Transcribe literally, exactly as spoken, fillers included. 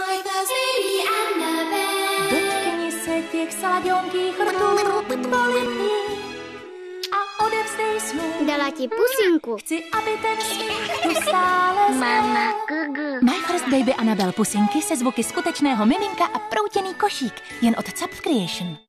Dotkni se těch sladionkých rtů, polibí a odevzdej snu. Dala ti pusinku. Chci, aby ten smích tu stále znal. Mama, gugu. My First Baby Annabelle pusinky se zvuky skutečného miminka a proutěný košík. Jen od Cap Creation.